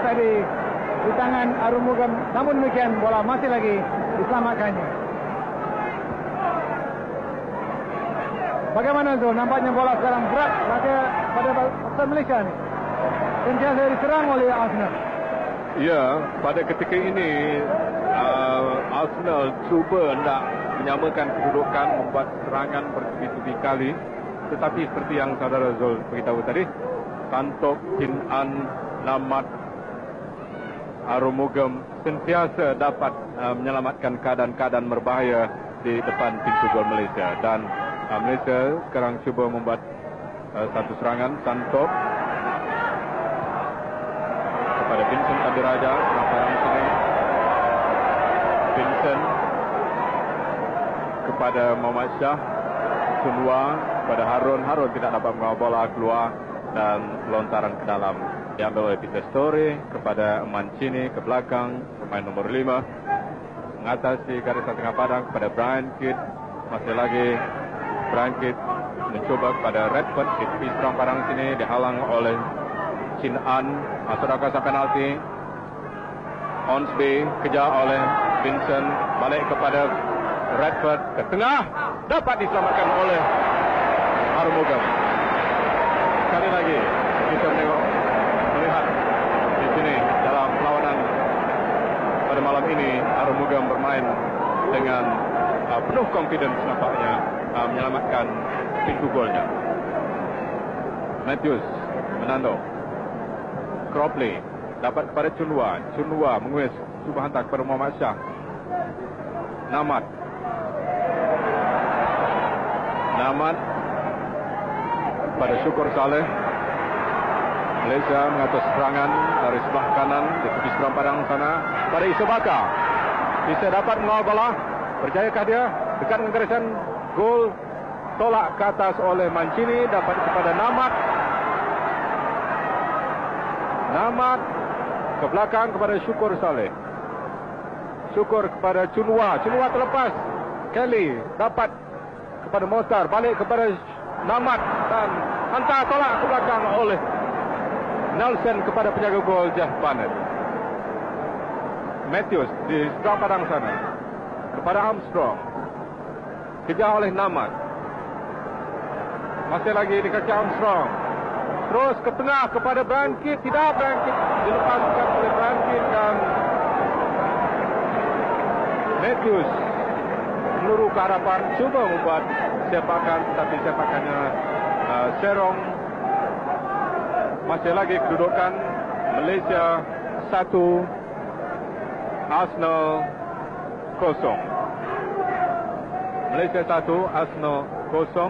tadi di tangan Arumugam. Namun demikian bola masih lagi diselamatkannya. Bagaimana Zul? Nampaknya bola sekarang berat pada bangsa Malaysia ni. Sentiasa diserang oleh Arsenal. Ya, pada ketika ini Arsenal cuba nak menyamakan kedudukan, membuat serangan bertubi-tubi kali. Tetapi seperti yang saudara Zul beritahu tadi, Santop, Chin An, Namat, Arumugam sentiasa dapat menyelamatkan keadaan-keadaan berbahaya di depan pintu gol Malaysia. Dan Malaysia sekarang cuba membuat satu serangan. Santop kepada Vincent Abdiraja, serangan sini. Vincent kepada Muhammad Shah, Sunwa kepada Harun. Harun tidak dapat mengawal bola keluar dan lontaran ke dalam diambil oleh Peter Story kepada Mancini ke belakang, pemain nomor 5 mengatasi garisan tengah padang kepada Brian Kidd. Masih lagi Brian Kidd mencoba kepada Redford di tepi serang padang sini, dihalang oleh Chin An. Masuk ke kawasan penalti. Onsby kejar oleh Vincent, balik kepada Redford ke tengah, dapat diselamatkan oleh Arumugam. Sekali lagi kita melihat di sini dalam perlawanan pada malam ini Arumugam bermain dengan penuh confidence nampaknya menyelamatkan pintu golnya. Matthews Menando, Cropley dapat kepada Chunwa. Chunwa menguis, cuba hantar kepada Muhammad Shah. Namat pada Syukur Saleh. Malaysia mengatur serangan dari sebelah kanan di tepi serang padang sana pada Isa Bakar. Isa dapat mengawal bola. Berjayakah dia? Dekat dengan garisan gol. Tolak ke atas oleh Mancini. Dapat kepada Namat ke belakang kepada Syukur Saleh. Syukur kepada Chunwa. Chunwa terlepas. Kelly dapat kepada Mostar. Balik kepada Namat dan hantar tolak ke belakang oleh Nelson kepada penjaga gol Jeff Barnett. Matthews di sebelah padang sana kepada Armstrong. Kejar oleh Namat. Masih lagi di kaki Armstrong. Terus ke tengah kepada Brian Kidd. Tidak, Brian Kidd dilepaskan oleh Brian Kidd dan Matthews peluru ke hadapan, cuba membuat sepakan, tapi sepakannya serong. Masih lagi kedudukan Malaysia 1, Arsenal 0. Malaysia 1, Arsenal 0.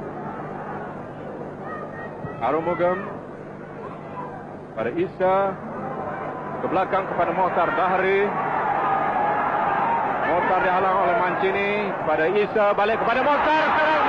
Arumugam pada Isa ke belakang kepada Mohtar Bahri. Mohtar dihalang oleh Mancini kepada Isa, balik kepada Mohtar.